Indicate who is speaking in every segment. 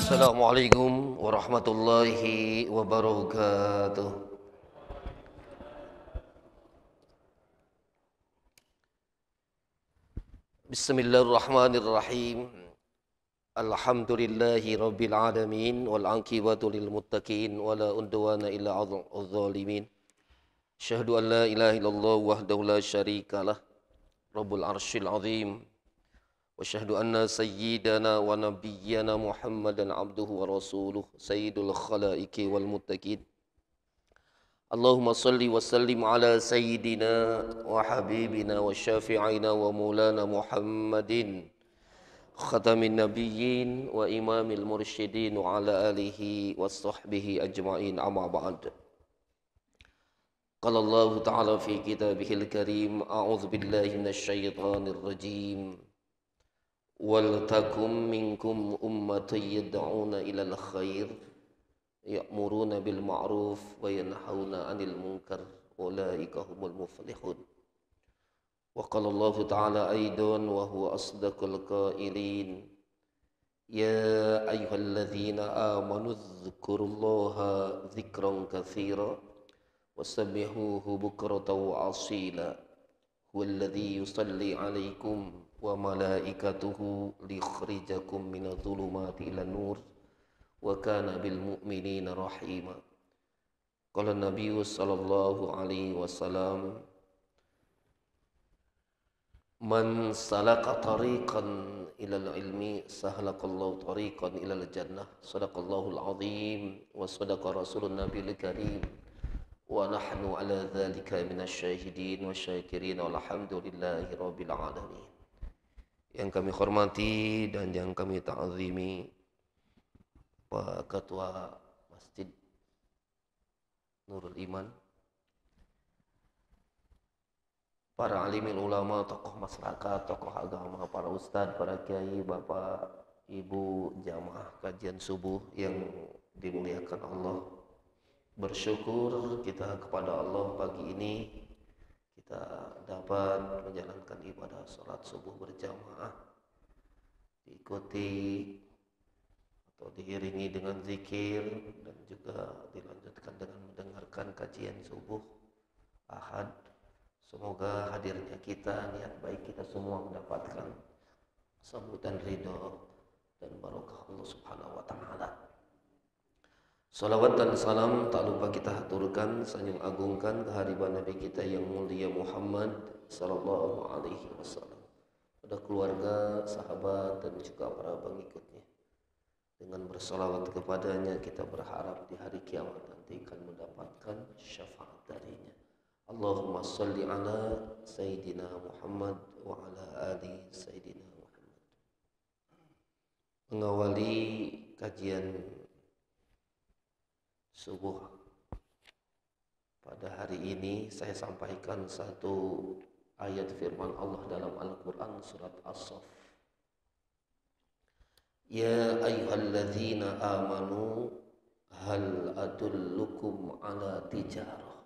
Speaker 1: Assalamualaikum warahmatullahi wabarakatuh. Bismillahirrahmanirrahim. Alhamdulillahi rabbil alamin wal aqibatu lil muttaqin wala udwana illa 'alal zalimin. Asyhadu an la ilaha illallah wahdahu la syarikalah rabbul arsyil azim. Wa asyhadu anna sayyidana wa nabiyyana Muhammadan abduhu wa rasuluh sayyidul khalaiqi wal muttaqin. Allahumma salli wa sallim ala sayyidina wa habibina wa syafi'ina wa maulana Muhammadin khatamin nabiyyin wa imamil mursyidin wa ala alihi wa sahbihi ajma'in amma ba'd. Qala Allah ta'ala fi kitabihil karim a'udzu billahi minasyaitonir rajim. Wal takum minkum ummatun yad'una ilal khair ya'muruna bil ma'ruf wa yanhauna 'anil munkar ulaika humul muflihun. Wa qala Allah ta'ala aidan wa huwa asdaqul qailin ya ayyuhalladzina amanu dzkurullaha dzikran katsira wasabbihuhu bukratan wa asila huwallazi yusalli 'alaikum wa malaikatuhu liyukhrijakum minadh dhulumati ilan nur wa kana bil mu'minina rahima. Qala Nabi sallallahu alaihi wasallam man salaka tariqan ilal ilmi sahalaqallahu tariqan ilal jannah. Sadaqallahul azim wa sadaqa rasulun nabiyil karim wa nahnu ala dzalika minasyahidin wasyakirin walhamdulillahi rabbil alamin. Yang kami hormati dan yang kami ta'zimi Pak Ketua Masjid Nurul Iman, para alimin ulama, tokoh masyarakat, tokoh agama, para ustadz, para kiai, bapak, ibu, jamaah kajian subuh yang dimuliakan Allah. Bersyukur kita kepada Allah pagi ini kita dapat menjalankan ibadah sholat subuh berjamaah, diikuti atau diiringi dengan zikir dan juga dilanjutkan dengan mendengarkan kajian subuh Ahad. Semoga hadirnya kita, niat baik kita semua mendapatkan sambutan ridho dan barokah Allah Subhanahu wa taala. Salawat dan salam tak lupa kita haturkan, sanjung agungkan kehadiran Nabi kita yang mulia Muhammad sallallahu alaihi wasallam, pada keluarga, sahabat dan juga para pengikutnya. Dengan bersalawat kepadanya kita berharap di hari kiamat nanti akan mendapatkan syafaat darinya. Allahumma salli ala Sayyidina Muhammad wa ala ali Sayyidina Muhammad. Mengawali kajian subuh pada hari ini saya sampaikan satu ayat firman Allah dalam Al-Quran surat As-Saff. Ya ayyuhalladzina amanu hal adullukum ala tijarah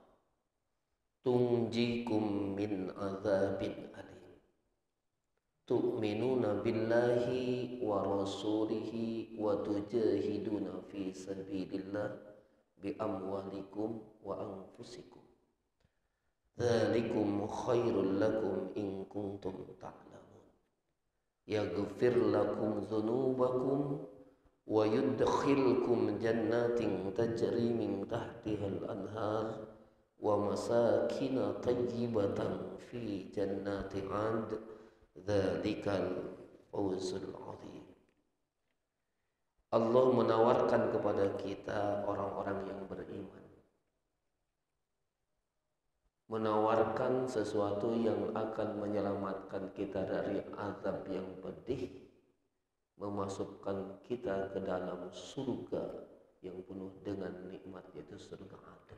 Speaker 1: tunjikum min azabin alim tu'minuna billahi wa rasulihi wa tujahiduna fi sabilillah bi amwalikum wa anfusikum dzalikum khairul lakum in kuntum ta'lamun yaghfir lakum dzunubakum wa yudkhilkum jannatin tajri min tahtihal anhar wa masakin tayyibatan fi jannati 'ad dzalikal fawzul 'adzim. Allah menawarkan kepada kita orang-orang yang beriman, menawarkan sesuatu yang akan menyelamatkan kita dari azab yang pedih, memasukkan kita ke dalam surga yang penuh dengan nikmat, yaitu surga Aden.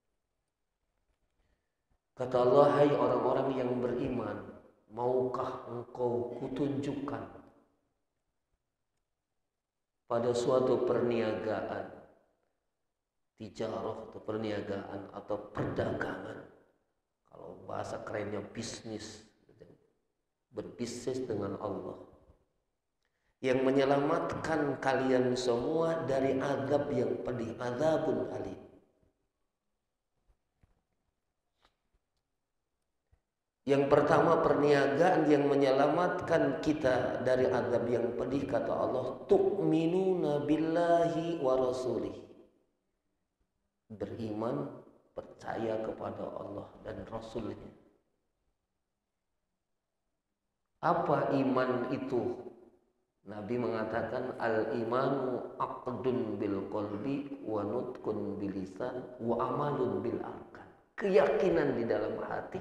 Speaker 1: Kata Allah, hai orang-orang yang beriman, maukah engkau kutunjukkan pada suatu perniagaan, tijarah atau perniagaan atau perdagangan, kalau bahasa kerennya bisnis, berbisnis dengan Allah, yang menyelamatkan kalian semua dari azab yang pedih, azabun alim. Yang pertama, perniagaan yang menyelamatkan kita dari azab yang pedih, kata Allah, tu'minuna billahi wa rasulih. Beriman, percaya kepada Allah dan Rasulnya. Apa iman itu? Nabi mengatakan al-imanu aqdun bil qalbi wa nutqun bil lisan wa amalun bil arkan. Keyakinan di dalam hati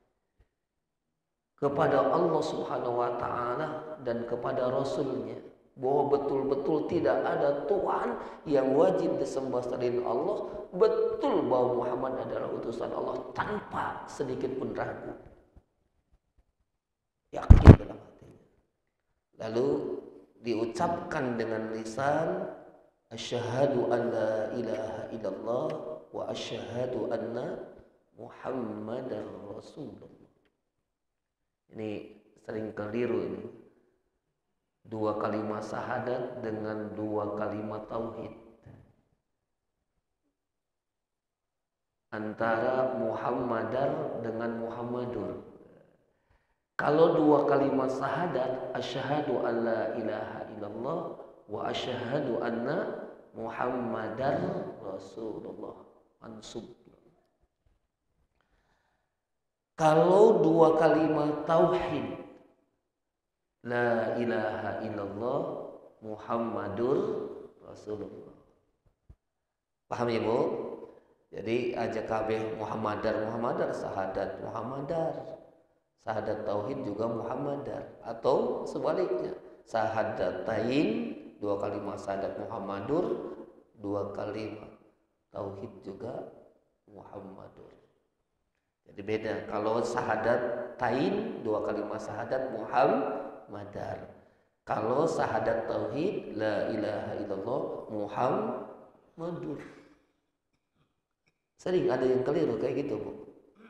Speaker 1: kepada Allah Subhanahu wa taala dan kepada Rasulnya, bahwa betul-betul tidak ada Tuhan yang wajib disembah selain Allah, betul bahwa Muhammad adalah utusan Allah tanpa sedikit pun ragu. Yakin dalam hatinya. Lalu diucapkan dengan lisan, asyhadu an la ilaha illallah wa asyhadu anna Muhammadar Rasulullah. Ini sering keliru ini. Dua kalimat syahadat dengan dua kalimat tauhid. Antara Muhammadar dengan Muhammadur. Kalau dua kalimat syahadat, asyhadu an la ilaha illallah wa asyhadu anna Muhammadar Rasulullah. Mansub. Kalau dua kalimat tauhid, la ilaha illallah Muhammadur Rasulullah. Paham ya, Bu? Jadi aja kabeh Muhammadar syahadat Muhammadar. Syahadat tauhid juga Muhammadar, atau sebaliknya, syahadatain dua kalimat syahadat Muhammadur, dua kalimat tauhid juga Muhammadur. Jadi beda. Kalau syahadatain dua kalimat syahadat Muhammadar. Kalau syahadat tauhid la ilaha illallah Muhammadur. Sering ada yang keliru kayak gitu, Bu.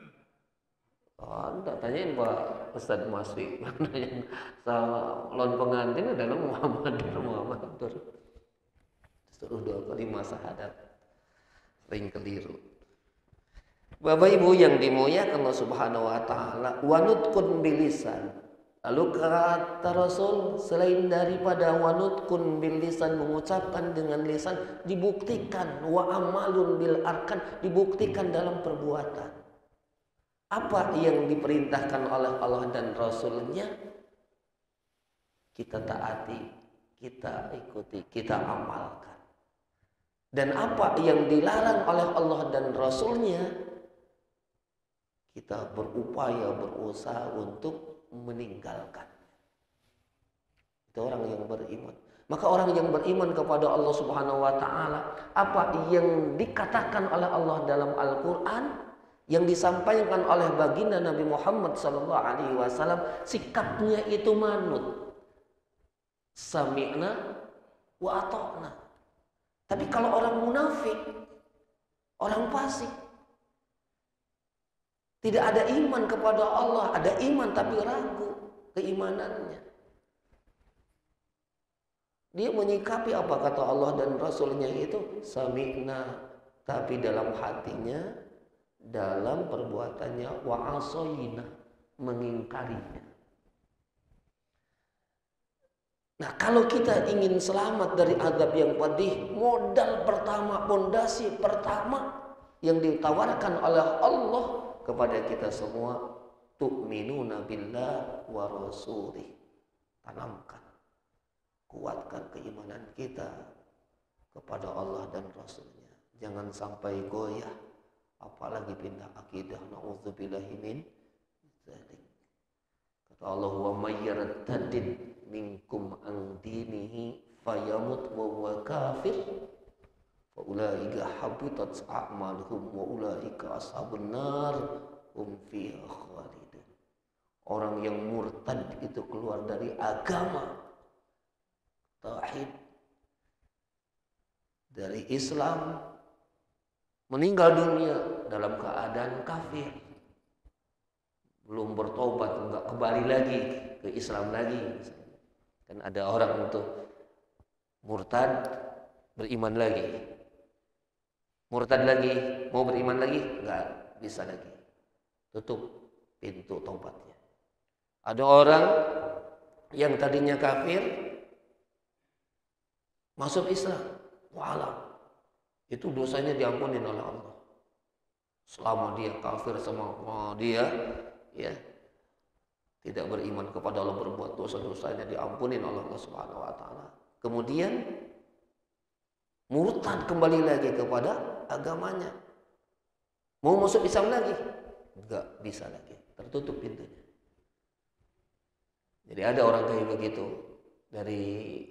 Speaker 1: Anda tanyain Pak Ustadz Masri, mana yang calon pengantin adalah Muhammadur. Suruh dua kalimat syahadat. Sering keliru. Bapak Ibu yang dimuliakan Allah Subhanahu wa taala, wanutkun bilisan. Lalu kata Rasul, selain daripada wanutkun bilisan, mengucapkan dengan lisan, dibuktikan wa amalun bil arkan, dibuktikan dalam perbuatan. Apa yang diperintahkan oleh Allah dan Rasulnya, kita taati, kita ikuti, kita amalkan. Dan apa yang dilarang oleh Allah dan Rasulnya, kita berupaya, berusaha untuk meninggalkan. Itu orang yang beriman. Maka orang yang beriman kepada Allah Subhanahu wa taala, apa yang dikatakan oleh Allah dalam Al-Qur'an, yang disampaikan oleh baginda Nabi Muhammad sallallahu alaihi wasallam, sikapnya itu manut. Sami'na wa ata'na. Tapi kalau orang munafik, orang fasik, tidak ada iman kepada Allah, ada iman tapi ragu keimanannya. Dia menyikapi apa kata Allah dan Rasulnya itu, sami'na, tapi dalam hatinya, dalam perbuatannya wa asoyina, mengingkarinya. Nah, kalau kita ingin selamat dari azab yang pedih, modal pertama, pondasi pertama yang ditawarkan oleh Allah kepada kita semua, tu'minuna billah wa rasulih. Tanamkan, kuatkan keimanan kita kepada Allah dan Rasulnya. Jangan sampai goyah, apalagi pindah akidah. Na'udzubillahi min dzalik. Kata Allah, wa may yartadid minkum an dinihi fayamut wa huwa kafir fa ulaika habitat a'maluhum wa ulaika ashabun nar hum fiha khalidun. Orang yang murtad itu keluar dari agama tauhid, dari Islam, meninggal dunia dalam keadaan kafir, belum bertobat, enggak kembali lagi ke Islam lagi. Kan ada orang untuk murtad, beriman lagi. Murtad lagi, mau beriman lagi, nggak bisa lagi. Tutup pintu taubatnya. Ada orang yang tadinya kafir masuk Islam, walah, itu dosanya diampuni oleh Allah. Selama dia kafir sama dia, ya, tidak beriman kepada Allah, berbuat dosa-dosanya diampuni oleh Allah Subhanahu wa taala. Kemudian murtad kembali lagi kepada agamanya. Mau masuk Islam lagi? Enggak bisa lagi. Tertutup pintunya. Jadi ada orang kayak begitu, dari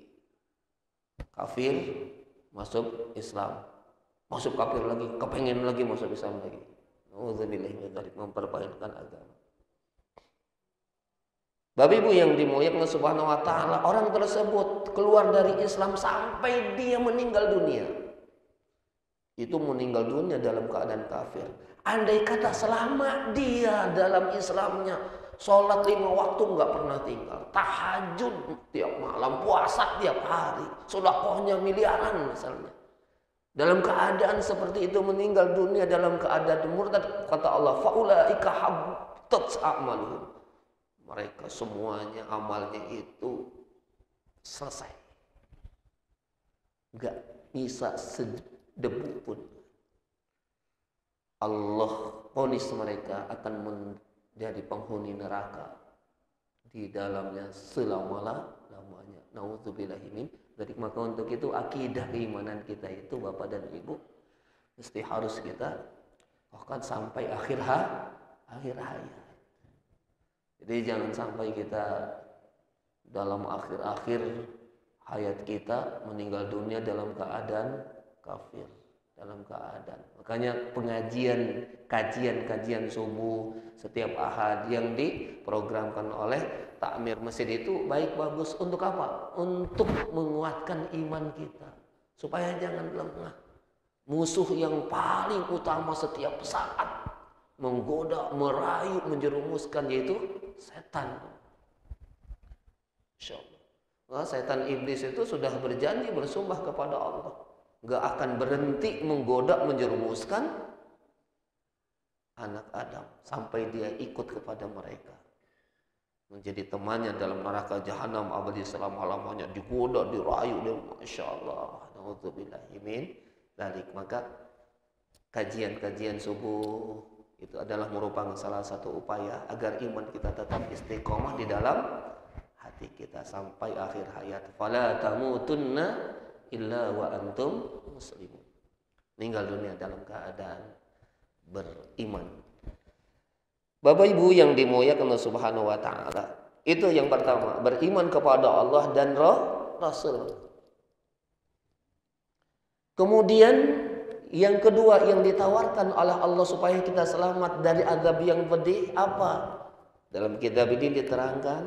Speaker 1: kafir masuk Islam, masuk kafir lagi, kepengen lagi masuk Islam lagi. Nauzubillahi min dzalik, memperbanyak agama. Bapak Ibu yang dimuliakan Allah Subhanahu wa taala, orang tersebut keluar dari Islam sampai dia meninggal dunia. Itu meninggal dunia dalam keadaan kafir. Andai kata selama dia dalam Islamnya sholat 5 waktu nggak pernah tinggal, tahajud tiap malam, puasa tiap hari, sedekahnya miliaran misalnya. Dalam keadaan seperti itu meninggal dunia dalam keadaan murtad, kata Allah, faulaika habtat a'maluhum. Mereka semuanya amalnya itu selesai. Enggak bisa sedebu pun. Allah vonis mereka akan menjadi penghuni neraka di dalamnya selama-lamanya. Nauzubillahi min dzalik. Maka untuk itu akidah keimanan kita itu Bapak dan Ibu mesti harus kita bahkan sampai akhir hayat. Jadi jangan sampai kita dalam akhir-akhir hayat kita meninggal dunia dalam keadaan kafir, dalam keadaan. Makanya kajian subuh setiap Ahad yang diprogramkan oleh takmir masjid itu baik bagus untuk apa? Untuk menguatkan iman kita supaya jangan lengah. Musuh yang paling utama setiap saat menggoda, merayu, menjerumuskan yaitu setan. Insyaallah. Nah, setan iblis itu sudah berjanji bersumpah kepada Allah, nggak akan berhenti menggoda, menjerumuskan anak Adam sampai dia ikut kepada mereka, menjadi temannya dalam neraka jahanam abadi selama-lamanya, digoda, dirayu, masya Allah. Nauzubillahi min dzalik. Maka kajian subuh itu adalah merupakan salah satu upaya agar iman kita tetap istiqomah di dalam hati kita sampai akhir hayat. Fala tamutunna illa wa antum muslimun. Meninggal dunia dalam keadaan beriman. Bapak Ibu yang dimuliakan Allah Subhanahu wa taala, itu yang pertama, beriman kepada Allah dan Rasul. Kemudian yang kedua yang ditawarkan oleh Allah supaya kita selamat dari azab yang pedih apa? Dalam kitab ini diterangkan,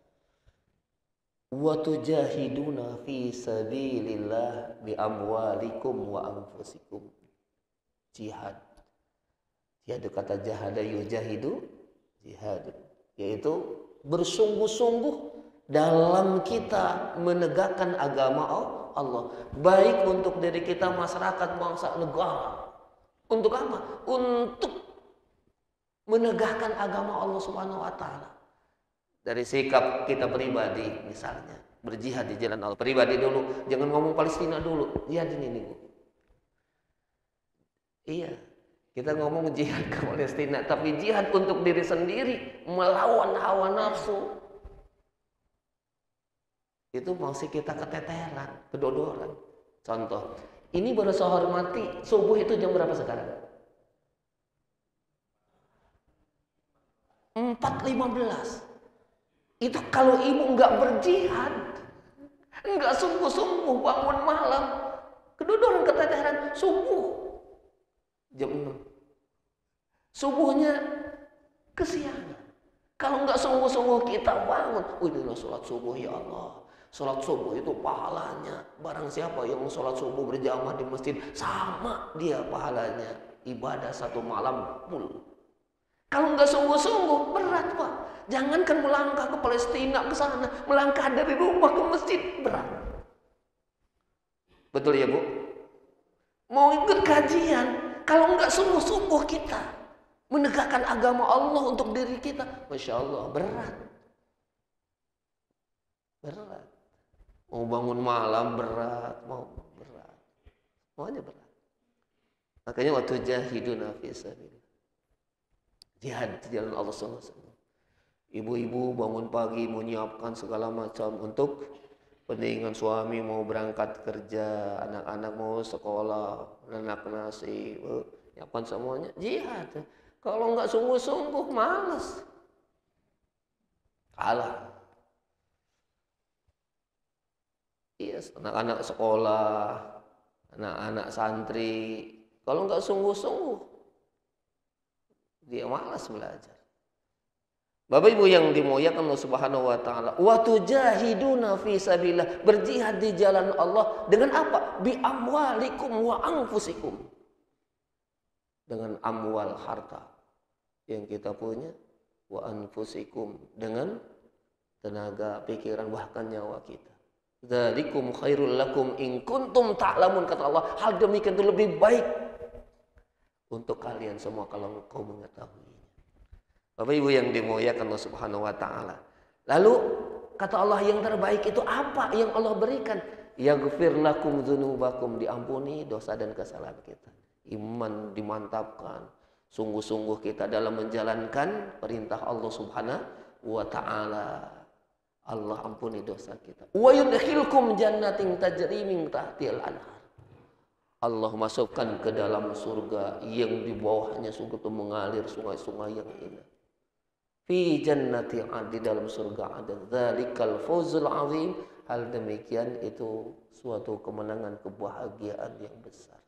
Speaker 1: wa tujahiduna fi sabilillah bi amwalikum wa anfusikum. Jihad. Yaitu kata jahada yujahidu, jihad, yaitu bersungguh-sungguh dalam kita menegakkan agama Allah, baik untuk diri kita, masyarakat, bangsa, negara. Untuk apa? Untuk menegakkan agama Allah Subhanahu wa taala. Dari sikap kita pribadi misalnya, berjihad di jalan Allah. Pribadi dulu, jangan ngomong Palestina dulu. Jihad ini Bu. Iya, kita ngomong jihad ke Palestina, tapi jihad untuk diri sendiri, melawan hawa nafsu. Itu masih kita keteteran, kedodoran. Contoh, ini baru saya hormati, subuh itu jam berapa sekarang? 4.15. Itu kalau ibu nggak berjihad, nggak sungguh-sungguh bangun malam, kedodoran, keteteran, subuh jam 6. Subuhnya kesiangan. Kalau nggak sungguh-sungguh kita bangun, inilah sholat subuh ya Allah. Sholat subuh itu pahalanya. Barang siapa yang sholat subuh berjamaah di masjid, sama dia pahalanya. Ibadah satu malam full. Kalau nggak sungguh-sungguh berat Pak. Jangankan melangkah ke Palestina ke sana, melangkah dari rumah ke masjid berat. Betul ya Bu? Mau ikut kajian, kalau nggak sungguh-sungguh kita menegakkan agama Allah untuk diri kita, Masya Allah berat. Berat. Mau bangun malam berat, mau berat. Semuanya berat. Makanya waktu jahiduna fi sabilillah. Jihad di jalan Allah SWT. Ibu-ibu bangun pagi menyiapkan segala macam untuk pendampingan suami mau berangkat kerja, anak-anak mau sekolah, anak nasi, nyiapkan semuanya. Jihad. Kalau nggak sungguh-sungguh malas. Kalah. Yes, anak-anak sekolah, anak-anak santri, kalau nggak sungguh-sungguh, dia malas belajar. Bapak Ibu yang dimuliakan Allah Subhanahu wa taala, wa tujahiduna fi sabilillah, berjihad di jalan Allah dengan apa? Bi amwalikum wa anfusikum. Dengan amwal harta yang kita punya, wa anfusikum dengan tenaga, pikiran, bahkan nyawa kita. Dzalikum khairul lakum in kuntum ta'lamun, kata Allah. Hal demikian itu lebih baik untuk kalian semua kalau engkau mengetahuinya. Bapak Ibu yang dimuliakan Allah Subhanahu wa taala. Lalu kata Allah yang terbaik itu apa yang Allah berikan? Yaghfir lakum dzunubakum, diampuni dosa dan kesalahan kita. Iman dimantapkan, sungguh-sungguh kita dalam menjalankan perintah Allah Subhanahu wa taala. Allah ampuni dosa kita. Wa yudkhilkum jannatin tajri min tahtiha al-anhar. Allah masukkan ke dalam surga yang di bawahnya surga itu mengalir sungai-sungai yang indah. Fi jannati di dalam surga ada dzalikal fawzul azim. Hal demikian itu suatu kemenangan, kebahagiaan yang besar.